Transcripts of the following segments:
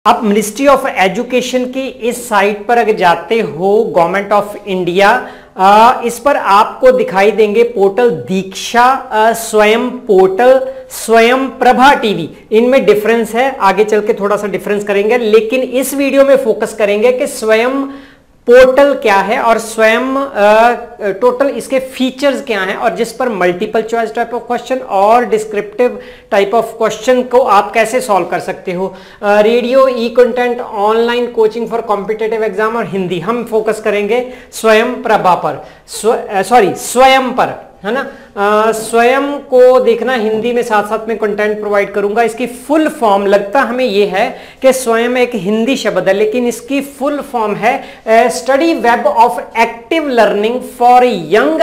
आप ministry of education की इस साइट पर अगर जाते हो, गवर्नमेंट ऑफ इंडिया, इस पर आपको दिखाई देंगे पोर्टल दीक्षा, स्वयं पोर्टल, स्वयं प्रभा टीवी। इनमें डिफरेंस है, आगे चल के थोड़ा सा डिफरेंस करेंगे, लेकिन इस वीडियो में फोकस करेंगे कि स्वयं पोर्टल क्या है और स्वयं टोटल इसके फीचर्स क्या हैं, और जिस पर multiple choice type of question और डिस्क्रिप्टिव टाइप ऑफ क्वेश्चन को आप कैसे सॉल्व कर सकते हो। Radio, e content, online coaching for competitive exam और हिंदी। हम फोकस करेंगे स्वयं प्रभा पर, स्वयं पर, है ना। स्वयं को देखना, हिंदी में साथ साथ में कंटेंट प्रोवाइड करूंगा। इसकी फुल फॉर्म लगता हमें यह है कि स्वयं एक हिंदी शब्द है, लेकिन इसकी फुल फॉर्म है study web of active learning for young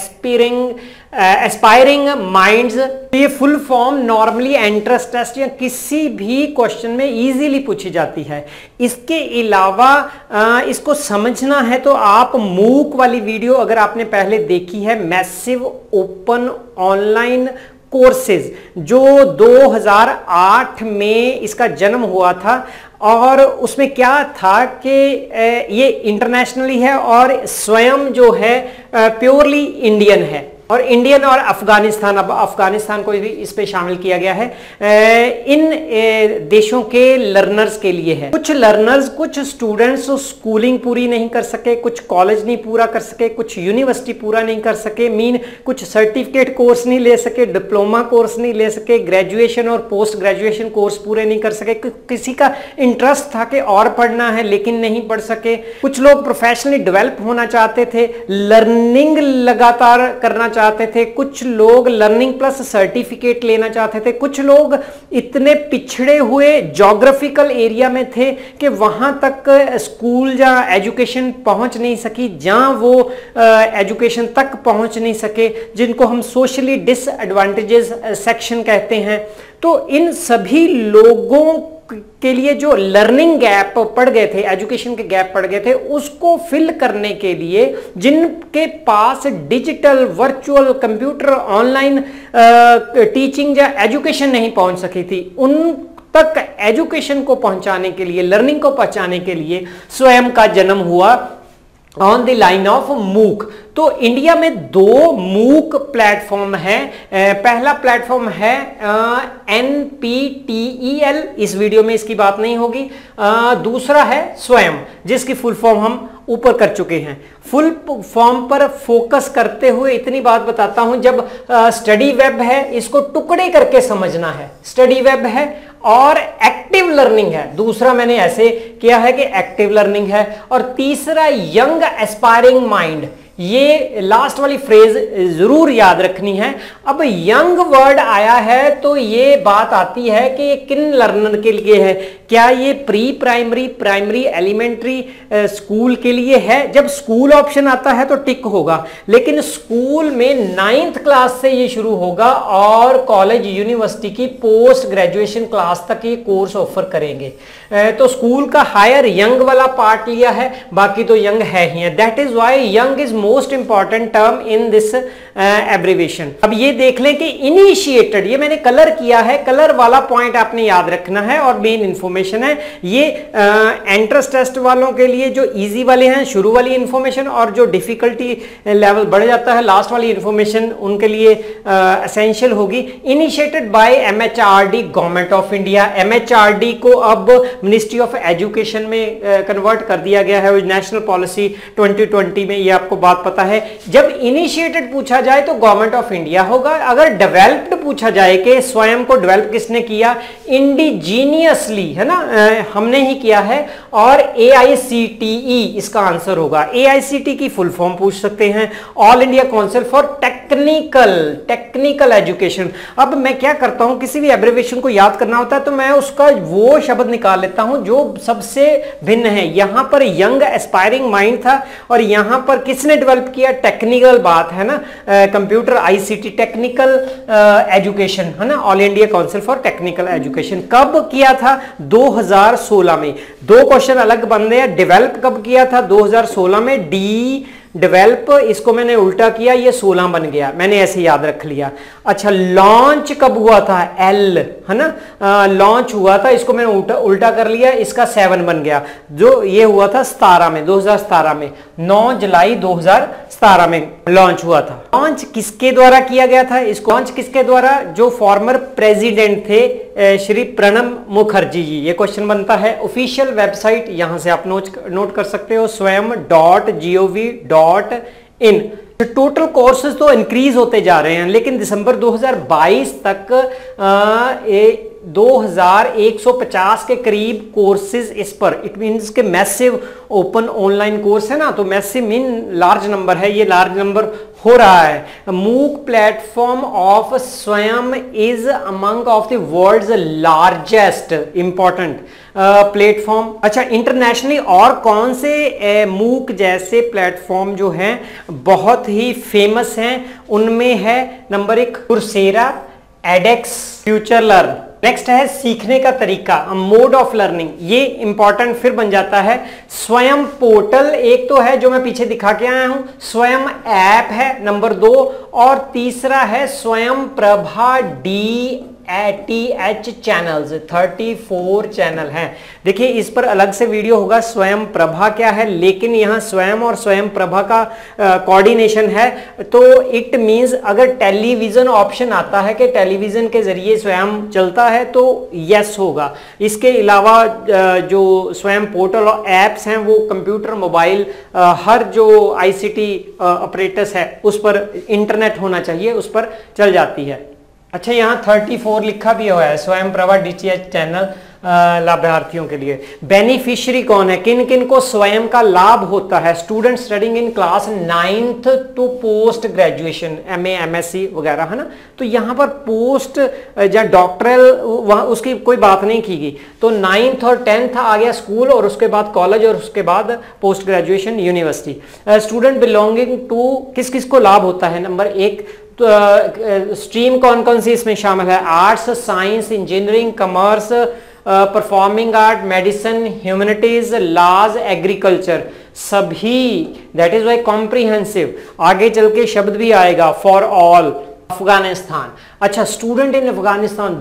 aspiring minds. ये full form normally entrance test या किसी भी क्वेश्चन में इजीली पूछी जाती है। इसके अलावा इसको समझना है तो आप मूक वाली वीडियो अगर आपने पहले देखी है, मैसिव ओपन ऑनलाइन कोर्सेज, जो 2008 में इसका जन्म हुआ था, और उसमें क्या था कि ये इंटरनेशनली है और स्वयं जो है प्योरली इंडियन है, और इंडियन और अफगानिस्तान, अब अफगानिस्तान को भी इस पे शामिल किया गया है। इन देशों के लर्नर्स के लिए है। कुछ लर्नर्स, कुछ स्टूडेंट्स स्कूलिंग पूरी नहीं कर सके, कुछ कॉलेज नहीं पूरा कर सके, कुछ यूनिवर्सिटी पूरा नहीं कर सके, कुछ सर्टिफिकेट कोर्स नहीं ले सके, डिप्लोमा कोर्स नहीं ले सके, ग्रेजुएशन और पोस्ट ग्रेजुएशन कोर्स पूरे नहीं कर सके। किसी का इंटरेस्ट था कि और पढ़ना है लेकिन नहीं पढ़ सके। कुछ लोग प्रोफेशनली डेवलप होना चाहते थे, लर्निंग लगातार करना चाहते थे। कुछ लोग लर्निंग प्लस सर्टिफिकेट लेना चाहते थे। कुछ लोग इतने पिछड़े हुए ज्योग्राफिकल एरिया में थे कि वहां तक स्कूल या एजुकेशन पहुंच नहीं सकी, जहां वो एजुकेशन तक पहुंच नहीं सके, जिनको हम सोशली डिसएडवांटेजेस सेक्शन कहते हैं। तो इन सभी लोगों के लिए जो लर्निंग गैप पड़ गए थे, एजुकेशन के गैप पड़ गए थे, उसको फिल करने के लिए जिनके पास digital, virtual, computer, online teaching या एजुकेशन नहीं पहुंच सकी थी, उन तक एजुकेशन को पहुंचाने के लिए, लर्निंग को पहुंचाने के लिए स्वयं का जन्म हुआ ऑन द लाइन ऑफ मूक। तो इंडिया में 2 मूक प्लेटफॉर्म है। पहला प्लेटफॉर्म है NPTEL, इस वीडियो में इसकी बात नहीं होगी। दूसरा है स्वयं, जिसकी फुल फॉर्म हम ऊपर कर चुके हैं। फुल फॉर्म पर फोकस करते हुए इतनी बात बताता हूं, जब स्टडी वेब है इसको टुकड़े करके समझना है। स्टडी वेब है और एक्टिव लर्निंग है, दूसरा मैंने ऐसे किया है कि एक्टिव लर्निंग है, और तीसरा यंग एस्पायरिंग माइंड। ये लास्ट वाली फ्रेज जरूर याद रखनी है। अब यंग वर्ड आया है तो ये बात आती है कि ये किन लर्नर के लिए है। क्या ये pre primary, primary, elementary school के लिए है? जब स्कूल ऑप्शन आता है तो टिक होगा, लेकिन स्कूल में 9th क्लास से ये शुरू होगा और कॉलेज, यूनिवर्सिटी की पोस्ट ग्रेजुएशन क्लास तक ये कोर्स ऑफर करेंगे। तो स्कूल का हायर यंग वाला पार्ट लिया है, बाकी तो यंग है ही है। That is why young is most important term in this abbreviation. अब ये देख लें कि इनिशिएटेड, ये मैंने कलर किया है, कलर वाला पॉइंट आपने याद रखना है और मेन इंफॉर्मेशन है ये। एंट्रेंस टेस्ट वालों के लिए जो इजी वाले हैं, शुरू वाली इंफॉर्मेशन, और जो डिफिकल्टी लेवल बढ़ जाता है लास्ट वाली इंफॉर्मेशन, उनके लिए एसेंशियल होगी। Initiated by MHRD, government of India. MHRD को अब मिनिस्ट्री ऑफ एजुकेशन में कन्वर्ट कर दिया गया है, नेशनल पॉलिसी 2020 में, ये आपको बात पता है। जब इनिशिएटेड पूछा जाए तो गवर्नमेंट ऑफ इंडिया होगा। अगर डेवलप्ड पूछा जाए कि स्वयं को डेवलप किसने किया, इंडिजीनियसली, है ना, हमने ही किया है, और AICTE इसका आंसर होगा। AICTE की फुल फॉर्म पूछ सकते हैं, all India council for technical education. अब मैं क्या करता हूं, किसी भी एब्रिविएशन को याद करना होता है तो मैं उसका वो शब्द निकाल लेता हूं जो सबसे भिन्न है। यहां पर यंग एस्पायरिंग माइंड था, और यहां पर किसने डेवलप किया, टेक्निकल बात है ना, कंप्यूटर, ICT, टेक्निकल एजुकेशन, है ना, all India council for technical education. कब किया था? 2016 में। 2 क्वेश्चन अलग बन रहे हैं। डेवलप कब किया था? 2016 में। डेवलप इसको मैंने उल्टा किया, ये 16 बन गया, मैंने ऐसे याद रख लिया। अच्छा, लॉन्च कब हुआ था? एल, है ना, लॉन्च हुआ था, इसको मैंने उल्टा कर लिया, इसका 7 बन गया। जो ये हुआ था 17 में, 2017 में, 9 जुलाई 2017 में लॉन्च हुआ था। लॉन्च किसके द्वारा किया गया था? इसको लॉन्च किसके द्वारा? जो फॉर्मर प्रेसिडेंट थे श्री प्रणब मुखर्जी जी। ये क्वेश्चन बनता है। ऑफिशियल वेबसाइट यहां से आप नोट कर सकते हो, swayam.gov.in। टोटल कोर्सेज तो इंक्रीज होते जा रहे हैं, लेकिन दिसंबर 2022 तक 2150 के करीब कोर्सेज इस पर, इट मींस के मैसिव ओपन ऑनलाइन कोर्स है ना, तो मैसिव मीन लार्ज नंबर है, ये लार्ज नंबर हो रहा है। मूक प्लेटफॉर्म ऑफ स्वयं is among of the world's largest important platform. अच्छा, इंटरनेशनली और कौन से मूक जैसे प्लेटफॉर्म जो हैं बहुत ही फेमस हैं? उनमें है number 1 coursera, edX, future learn. Next है सीखने का तरीका, मोड ऑफ लर्निंग, ये इंपॉर्टेंट फिर बन जाता है। स्वयं पोर्टल एक तो है जो मैं पीछे दिखा के आया हूं, स्वयं ऐप है नंबर 2, और तीसरा है स्वयं प्रभा DTH चैनल्स, 34 चैनल हैं। देखिए इस पर अलग से वीडियो होगा स्वयं प्रभा क्या है, लेकिन यहां स्वयं और स्वयं प्रभा का कोऑर्डिनेशन है, तो इट मींस अगर टेलीविजन ऑप्शन आता है कि टेलीविजन के जरिए स्वयं चलता है तो यस होगा। इसके अलावा जो स्वयं पोर्टल और एप्स हैं वो कंप्यूटर, मोबाइल, हर जो ICT ऑपरेटर्स है उस पर इंटरनेट होना चाहिए, उस पर चल जाती है। अच्छा, यहाँ 34 लिखा भी हुआ है स्वयं प्रभा DTH चैनल लाभार्थियों के लिए। बेनिफिशियरी कौन है? किन किन को स्वयं का लाभ होता है? Student studying in class 9th to post graduation, MA MSc वगैरह, है ना। तो यहाँ पर पोस्ट या डॉक्टरल वहाँ उसकी कोई बात नहीं की गई, तो 9th और 10th आ गया स्कूल, और उसके बाद कॉलेज, और उसके बाद post graduation university. Student belonging to किस किस को लाभ होता है? नंबर 1 तो स्ट्रीम कौन कौन सी इसमें शामिल है? Arts, science, engineering, commerce, performing art, medicine, humanities, laws, agriculture, सभी। That is why comprehensive. आगे चल के शब्द भी आएगा फॉर ऑल। अफगानिस्तान, अच्छा, स्टूडेंट इन अफगानिस्तान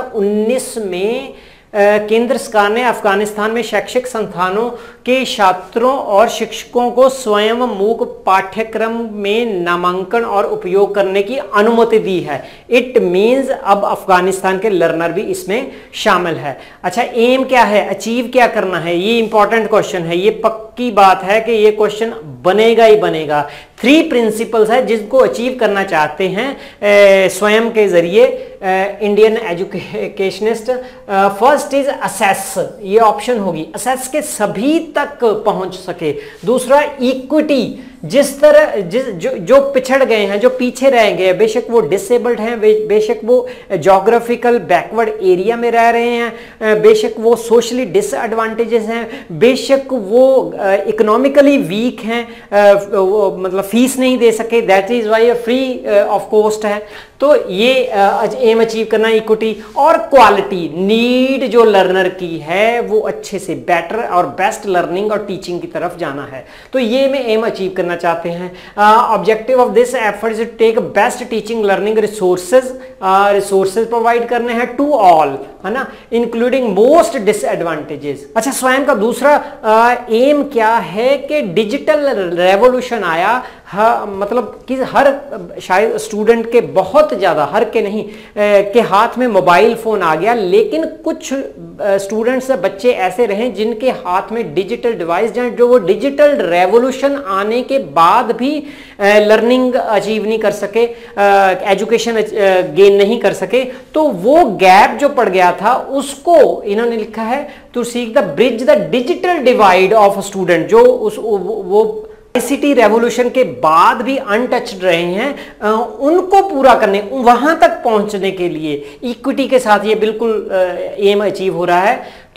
2019 में केंद्र सरकार ने अफगानिस्तान में शैक्षिक संस्थानों के छात्रों और शिक्षकों को स्वयं मूक पाठ्यक्रम में नामांकन और उपयोग करने की अनुमति दी है। इट मींस अब अफगानिस्तान के लर्नर भी इसमें शामिल है। अच्छा, एम क्या है? अचीव क्या करना है? ये इंपॉर्टेंट क्वेश्चन है, ये पक्की बात है कि ये क्वेश्चन बनेगा ही बनेगा। 3 प्रिंसिपल्स है जिनको अचीव करना चाहते हैं स्वयं के जरिए Indian educationist. First is access, ये ऑप्शन होगी, असेस के सभी तक पहुंच सके। दूसरा इक्विटी, जिस तरह जो पिछड़ गए हैं, जो पीछे रह गए, बेशक वो डिसेबल्ड हैं, बेशक वो ज्योग्राफिकल बैकवर्ड एरिया में रह रहे हैं, बेशक वो सोशली डिसएडवांटेजेस हैं, बेशक वो इकोनॉमिकली वीक हैं, मतलब फीस नहीं दे सके, that is why free of cost है। तो ये एम अचीव करना, इक्विटी और क्वालिटी, नीड जो लर्नर की है वो अच्छे से बेटर और बेस्ट लर्निंग और टीचिंग की तरफ जाना है। तो ये में एम अचीव करना चाहते हैं। Objective of this effort is to take best teaching learning resources provide करने हैं टू ऑल, है ना, इंक्लूडिंग मोस्ट डिसएडवांटेजेस। अच्छा, स्वयं का दूसरा एम क्या है कि डिजिटल रेवोल्यूशन आया, मतलब कि हर शायद स्टूडेंट के, बहुत ज्यादा, हर के नहीं, के हाथ में मोबाइल फोन आ गया, लेकिन कुछ स्टूडेंट्स, बच्चे ऐसे रहे जिनके हाथ में डिजिटल डिवाइस, जो वो डिजिटल रेवोल्यूशन आने के बाद भी लर्निंग अचीव नहीं कर सके, एजुकेशन गेन नहीं कर सके, तो वो गैप जो पड़ गया था उसको इन्होंने लिखा है to seek the bridge the digital divide of student, जो वो ICT रेवोल्यूशन के बाद भी अनटच्ड रहे हैं, उनको पूरा करने, वहां तक पहुंचने के लिए इक्विटी के साथ ये बिल्कुल एम अचीव हो रहा है।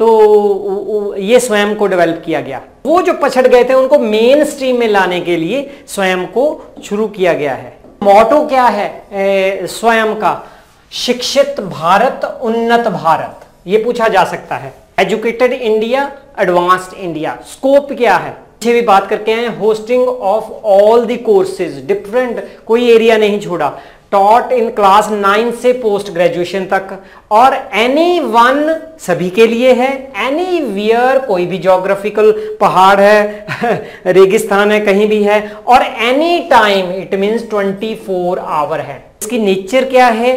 तो ये स्वयं को डेवलप किया गया। वो जो पछड़ गए थे उनको मेन स्ट्रीम में लाने के लिए स्वयं को शुरू किया गया है। मोटो क्या है स्वयं का? शिक्षित भारत, उन्नत भारत, ये पूछा जा सकता है। Educated India, advanced India. Scope क्या है? पीछे भी बात करके आए, hosting of all the courses, different, कोई एरिया नहीं छोड़ा, टॉट इन क्लास 9 से पोस्ट ग्रेजुएशन तक, और एनी वन सभी के लिए है, एनी वियर कोई भी ज्योग्राफिकल पहाड़ है रेगिस्तान है कहीं भी है, और any time it means 24 hour है। इसकी नेचर क्या है?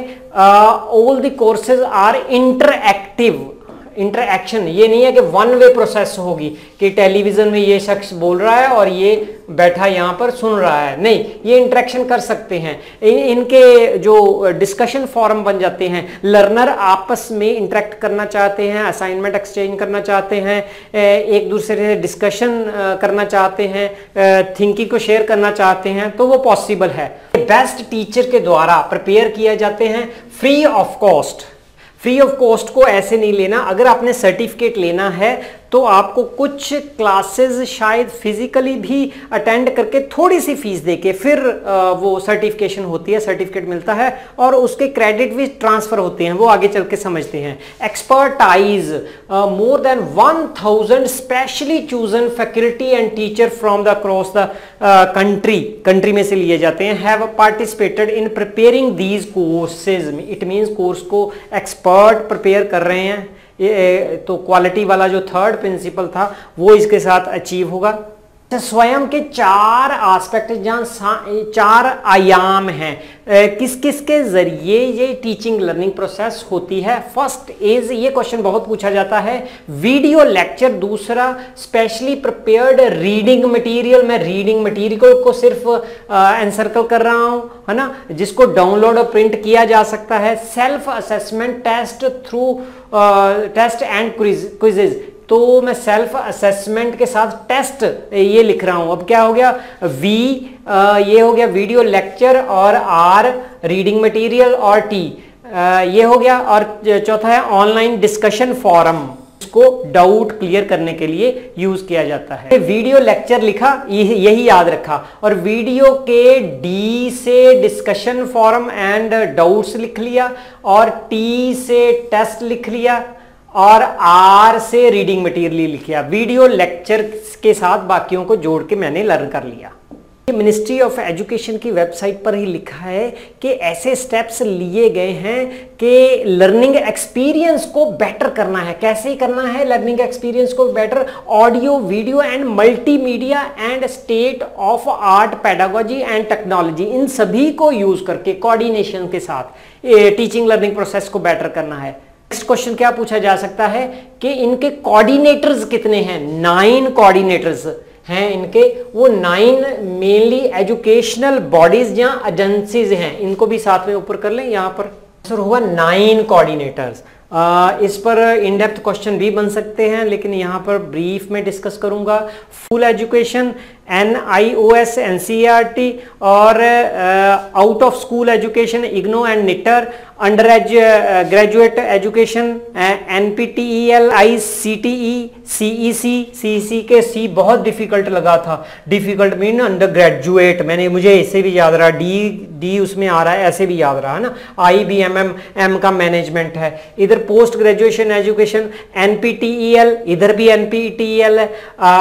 All the courses are interactive, interaction, ये नहीं है कि वन वे प्रोसेस होगी कि टेलीविजन में ये शख्स बोल रहा है और ये बैठा यहाँ पर सुन रहा है, नहीं, ये इंटरेक्शन कर सकते हैं। इनके जो डिस्कशन फॉरम बन जाते हैं, लर्नर आपस में इंटरेक्ट करना चाहते हैं, असाइनमेंट एक्सचेंज करना चाहते हैं, एक दूसरे से डिस्कशन करना चाहते हैं, थिंकिंग को शेयर करना चाहते हैं, तो वो पॉसिबल है। बेस्ट टीचर के द्वारा प्रिपेयर किए जाते हैं free of cost. Free of cost को ऐसे नहीं लेना, अगर आपने सर्टिफिकेट लेना है तो आपको कुछ क्लासेस शायद फिजिकली भी अटेंड करके थोड़ी सी फीस देके फिर वो सर्टिफिकेशन होती है, सर्टिफिकेट मिलता है और उसके क्रेडिट भी ट्रांसफर होते हैं, वो आगे चल के समझते हैं। Expertise, more than 1000 specially chosen faculty and teacher from the across the country में से लिए जाते हैं, have participated in preparing these courses. It means course को एक्सपर्ट प्रिपेयर कर रहे हैं, ये तो क्वालिटी वाला जो थर्ड प्रिंसिपल था वो इसके साथ अचीव होगा। स्वयं के 4 एस्पेक्ट, जहां 4 आयाम हैं, किस किस के जरिए ये टीचिंग लर्निंग प्रोसेस होती है। फर्स्ट इज, ये क्वेश्चन बहुत पूछा जाता है, वीडियो लेक्चर। दूसरा, स्पेशली प्रिपेयर्ड रीडिंग मटेरियल। मैं रीडिंग मटेरियल को सिर्फ एनसर्कल कर रहा हूं, है ना, जिसको डाउनलोड और प्रिंट किया जा सकता है। Self assessment test through test and quizzes, तो मैं सेल्फ असेसमेंट के साथ टेस्ट ये लिख रहा हूं। अब क्या हो गया, ये हो गया वीडियो लेक्चर, और R रीडिंग मटेरियल, और T ये हो गया। और चौथा है ऑनलाइन डिस्कशन फोरम, इसको डाउट क्लियर करने के लिए यूज किया जाता है। वीडियो लेक्चर लिखा, यही याद रखा, और वीडियो के D से डिस्कशन फोरम एंड डाउट्स लिख लिया, और T से टेस्ट लिख लिया, और R से रीडिंग मटेरियल लिखा। वीडियो लेक्चर के साथ बाकियों को जोड़ के मैंने लर्न कर लिया। मिनिस्ट्री ऑफ एजुकेशन की वेबसाइट पर ही लिखा है कि ऐसे स्टेप्स लिए गए हैं कि लर्निंग एक्सपीरियंस को बेटर करना है। कैसे करना है लर्निंग एक्सपीरियंस को better? Audio, video and multimedia and state of art, pedagogy and technology, इन सभी को यूज करके कोऑर्डिनेशन के साथ टीचिंग लर्निंग प्रोसेस को बेटर करना है। नेक्स्ट क्वेश्चन क्या पूछा जा सकता है कि इनके कोऑर्डिनेटर्स कितने हैं? 9 कोऑर्डिनेटर्स हैं इनके। वो 9 मेनली एजुकेशनल बॉडीज या एजेंसीज हैं, इनको भी साथ में ऊपर कर लें। यहां पर आंसर हुआ 9 कोऑर्डिनेटर्स। इस पर इन डेप्थ क्वेश्चन भी बन सकते हैं, लेकिन यहां पर ब्रीफ में डिस्कस करूंगा। फुल एजुकेशन, NIOS, NCERT, और out of school education, IGNOU and NITTTR, under graduate education, NPTEL, ICTE, CEC के C बहुत डिफिकल्ट लगा था। डिफिकल्ट मीन अंडर ग्रेजुएट, मुझे ऐसे भी याद रहा, D उसमें आ रहा है, ऐसे भी याद रहा है ना। IBMM, M का मैनेजमेंट है। इधर पोस्ट ग्रेजुएशन एजुकेशन, NPTEL, इधर भी NPTEL है।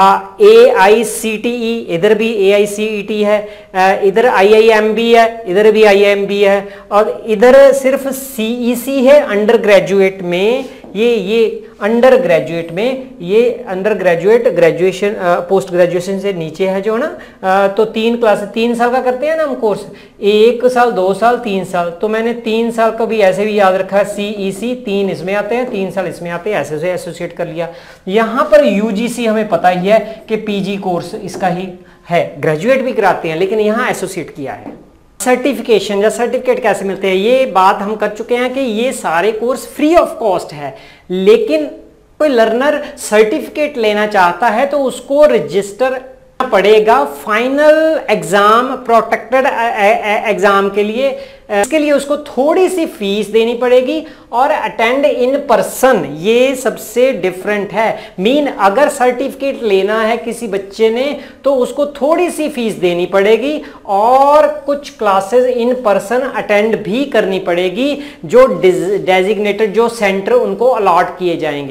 AICTE, इधर भी AICET है। इधर IIMB है, इधर भी IIMB है, और इधर सिर्फ CEC है अंडर ग्रेजुएट में। ये अंडर ग्रेजुएट में, ये under graduate, graduation, post graduation से नीचे है जो ना। तो 3 क्लास, 3 साल का करते हैं ना हम कोर्स, 1 साल, 2 साल, 3 साल। तो मैंने 3 साल का भी ऐसे भी याद रखा है, CEC, 3 इसमें आते हैं, 3 साल इसमें आते हैं, ऐसे से एसोसिएट कर लिया। यहां पर UGC हमें पता ही है कि PG कोर्स इसका ही है, ग्रेजुएट भी कराते हैं, लेकिन यहां एसोसिएट किया है। सर्टिफिकेशन या सर्टिफिकेट कैसे मिलते हैं, ये बात हम कर चुके हैं कि ये सारे कोर्स फ्री ऑफ कॉस्ट है, लेकिन कोई लर्नर सर्टिफिकेट लेना चाहता है तो उसको रजिस्टर पड़ेगा फाइनल एग्जाम, प्रोटेक्टेड एग्जाम के लिए। इसके लिए उसको थोड़ी सी फीस देनी पड़ेगी, और अटेंड इन पर्सन, ये सबसे डिफरेंट है। मीन अगर सर्टिफिकेट लेना है किसी बच्चे ने तो उसको थोड़ी सी फीस देनी पड़ेगी, और कुछ क्लासेस इन पर्सन अटेंड भी करनी पड़ेगी, जो डेजिग्नेटेड जो सेंटर उनको अलॉट किए जाएंगे।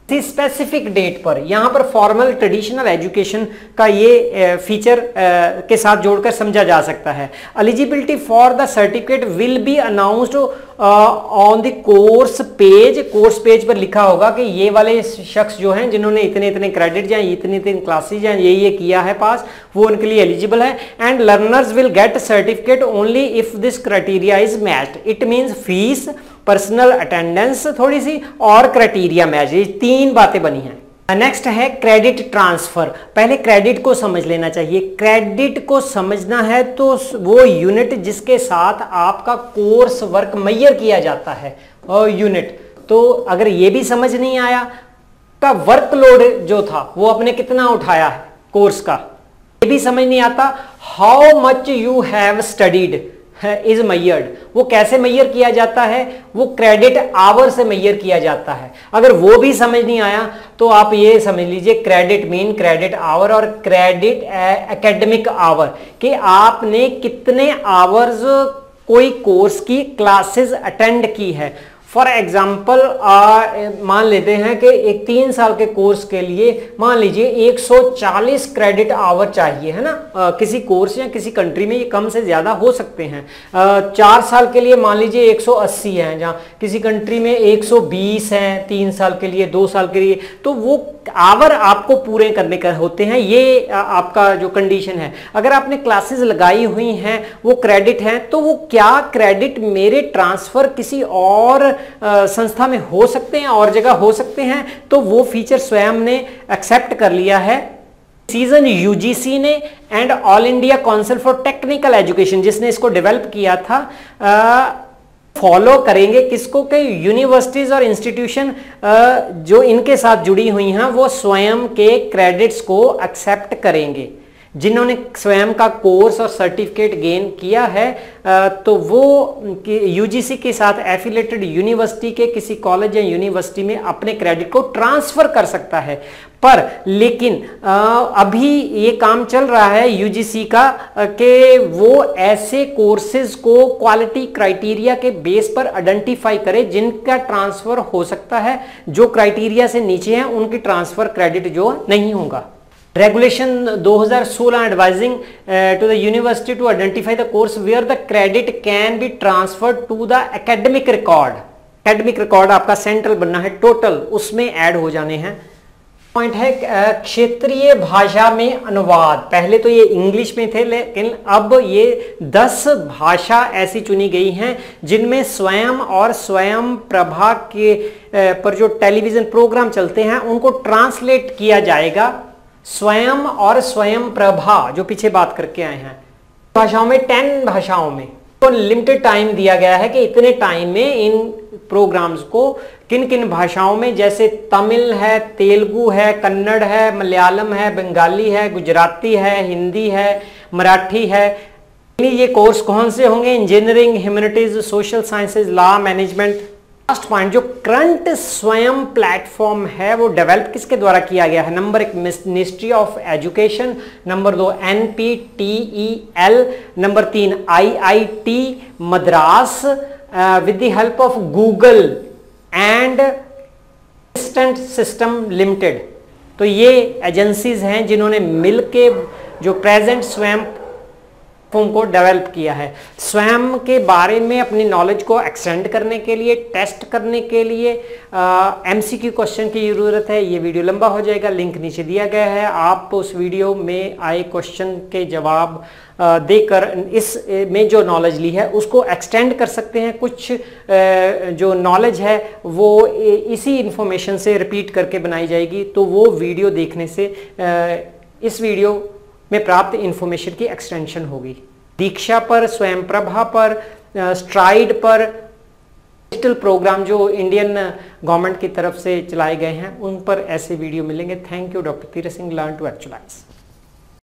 स्पेसिफिक डेट पर, यहां पर फॉर्मल ट्रेडिशनल एजुकेशन का ये फीचर के साथ जोड़कर समझा जा सकता है। Eligibility for the certificate will be announced on the course page पर लिखा होगा कि ये वाले शख्स जो हैं जिन्होंने इतने इतने क्रेडिट या इतने इतने क्लासेज हैं ये किया है पास, वो उनके लिए एलिजिबल है। And learners will get certificate only if this criteria is matched. It means fees, personal attendance थोड़ी सी और क्राइटेरिया मैच, ये 3 बातें बनी हैं। नेक्स्ट है क्रेडिट ट्रांसफर। पहले क्रेडिट को समझ लेना चाहिए। क्रेडिट को समझना है तो वो यूनिट जिसके साथ आपका कोर्स वर्क मेजर किया जाता है, और यूनिट, तो अगर ये भी समझ नहीं आया का वर्कलोड जो था वो आपने कितना उठाया है कोर्स का, ये भी समझ नहीं आता, how much you have studied is measured, वो कैसे मेजर किया जाता है, वो क्रेडिट आवर से मेजर किया जाता है। अगर वो भी समझ नहीं आया तो आप ये समझ लीजिए क्रेडिट मीन क्रेडिट आवर और क्रेडिट एकेडमिक आवर, कि आपने कितने आवर्स कोई कोर्स की क्लासेस अटेंड की है। फॉर एग्जाम्पल मान लेते हैं कि एक 3 साल के कोर्स के लिए मान लीजिए 140 क्रेडिट आवर चाहिए, है ना। किसी कोर्स या किसी कंट्री में ये कम से ज़्यादा हो सकते हैं। 4 साल के लिए मान लीजिए 180 हैं, जहाँ किसी कंट्री में 120 हैं 3 साल के लिए, 2 साल के लिए, तो वो आवर आपको पूरे करने का होते हैं। ये आपका जो कंडीशन है। अगर आपने क्लासेस लगाई हुई हैं, वो क्रेडिट हैं, तो वो क्या क्रेडिट मेरे ट्रांसफ़र किसी और संस्था में हो सकते हैं और जगह हो सकते हैं, तो वो फीचर स्वयं ने एक्सेप्ट कर लिया है सीजन यूजीसी ने and all India council for technical education जिसने इसको डेवलप किया था, फॉलो करेंगे किसको कि यूनिवर्सिटीज और इंस्टीट्यूशन जो इनके साथ जुड़ी हुई हैं वो स्वयं के क्रेडिट्स को एक्सेप्ट करेंगे। जिन्होंने स्वयं का कोर्स और सर्टिफिकेट गेन किया है तो वो यूजीसी के साथ एफिलेटेड यूनिवर्सिटी के किसी कॉलेज या यूनिवर्सिटी में अपने क्रेडिट को ट्रांसफर कर सकता है। पर लेकिन अभी ये काम चल रहा है यूजीसी का कि वो ऐसे कोर्सेज को क्वालिटी क्राइटेरिया के बेस पर आइडेंटिफाई करे जिनका ट्रांसफर हो सकता है, जो क्राइटेरिया से नीचे हैं उनकी ट्रांसफर क्रेडिट जो नहीं होगा। Regulation 2016 advising to the university to identify the course where the credit can be transferred to the academic record. Academic record आपका सेंट्रल बनना है, टोटल उसमें ऐड हो जाने हैं। पॉइंट है क्षेत्रीय भाषा में अनुवाद। पहले तो ये इंग्लिश में थे, लेकिन अब ये 10 भाषा ऐसी चुनी गई हैं जिनमें स्वयं और स्वयं प्रभा के पर जो टेलीविजन प्रोग्राम चलते हैं उनको ट्रांसलेट किया जाएगा। स्वयं और स्वयं प्रभा जो पीछे बात करके आए हैं भाषाओं में, 10 भाषाओं में तो लिमिटेड टाइम दिया गया है कि इतने टाइम में इन प्रोग्राम्स को किन किन भाषाओं में, जैसे तमिल है, तेलुगु है, कन्नड़ है, मलयालम है, बंगाली है, गुजराती है, हिंदी है, मराठी है। ये कोर्स कौन से होंगे? Engineering, humanities, social sciences, law, management. Last point, जो करंट स्वयं प्लेटफॉर्म है वो डेवलप किसके द्वारा किया गया है? Number 1 ministry of education, number 2 NPTEL, number 3 IIT Madras with the help of Google and assistant system limited. तो ये एजेंसीज हैं जिन्होंने मिलके जो प्रेजेंट स्वयं को डेवलप किया है। स्वयं के बारे में अपनी नॉलेज को एक्सटेंड करने के लिए, टेस्ट करने के लिए MCQ क्वेश्चन की ज़रूरत है। ये वीडियो लंबा हो जाएगा, लिंक नीचे दिया गया है। आप उस वीडियो में आए क्वेश्चन के जवाब देकर इस में जो नॉलेज ली है उसको एक्सटेंड कर सकते हैं। कुछ जो नॉलेज है वो इसी इंफॉर्मेशन से रिपीट करके बनाई जाएगी, तो वो वीडियो देखने से इस वीडियो में प्राप्त इंफॉर्मेशन की एक्सटेंशन होगी। दीक्षा पर, स्वयं प्रभा पर, स्ट्राइड पर, डिजिटल प्रोग्राम जो इंडियन गवर्नमेंट की तरफ से चलाए गए हैं उन पर ऐसे वीडियो मिलेंगे। Thank you doctor Tirath Singh, learn to actualise.